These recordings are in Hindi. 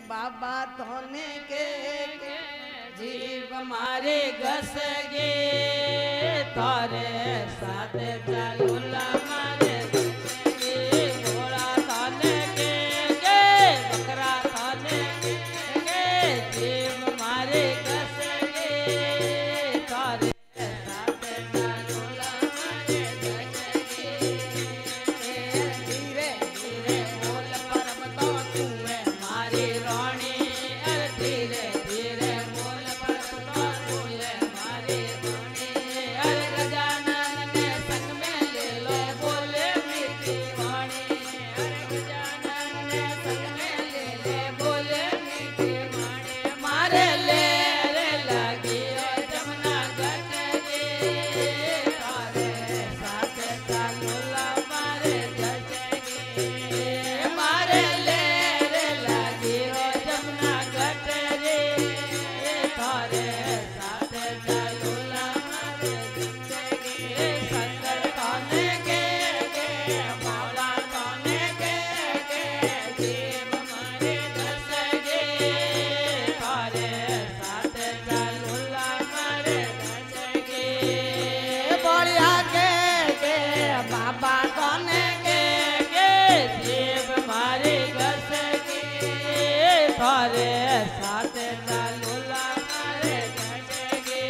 बाबा धोने के जीव मारे घस गे तारे साथ चालूला मारे घोड़ा थाने के बकरा थाने के जीव मारे घस गे तारे साथ चालूला मारे घस गे धीरे धीरे बोल परम तो तू है मारी रानी धीरे धीरे बोल पर तो है मारी रानी अरे गजानन ने संग में ले लो बोले मीठी वाणी अरे गजानन ने संग में ले ले बोले मीठी वाणी मारे ले रे लगी जमुना घट गे तारे साथ चालूला मारे घट गे मारे ले रे लगी जमुना घट गे तारे साथ चालूला मारे घट गे संकर खाने के बाबा खाने के जीव मारे घस गे तारे साथ चालूला मारे घस गे बोलिया के बाबा धोने के जीव मारे घस गे तारे साथ चालूला मारे घस गे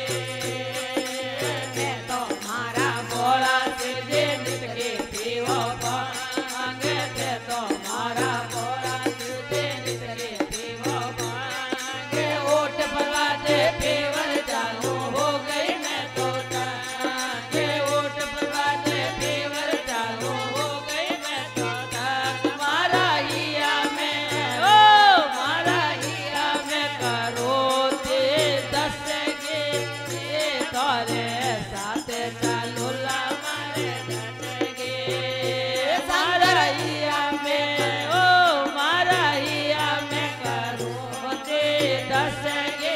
मैं तो मारा बोला सिद्धि नित के पीवो पांगे थे तो मारा बोला सिद्धि नित के पीवो पांगे ओट पला दे पीवर चालू हो गई मैं तो टांगे ओट पला दे पीवर चालू हो गई मैं तो टांग मारा हिया में ओ मारा हिया में करो ते दस गे तारे साथ चालूला मारे घट गे सारा हिया में ओ मारा हिया में करो ते दस गे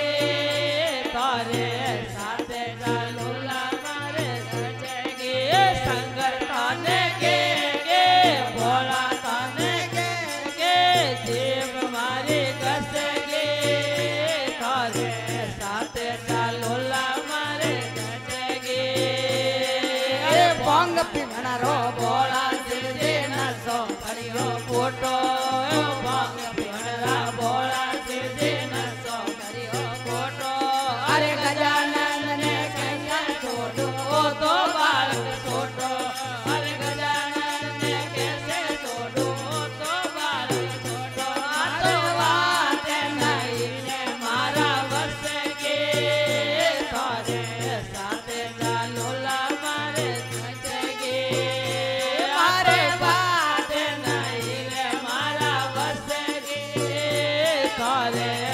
तारे साथ चालूला मारे घट गे संगर थाने के भोला थाने के जीव मारे घस गे तारे साथ चालूला मारे घट गे अरे भोंग पिघना रो भोला सिद्धि नसो करियो फोटो भांग पिघरा भोला सिद्धि नसो करियो फोटो अरे गजानन ने कैसा छोटो ओ तो बालक छोटो अरे गजानन ने कैसे छोटो ओ तो बालक छोटो आ तो बात नहीं ने मारा बस के तारे साथ चालूला मारे घट गे मारे बात नहीं रे मारा बस गे तारे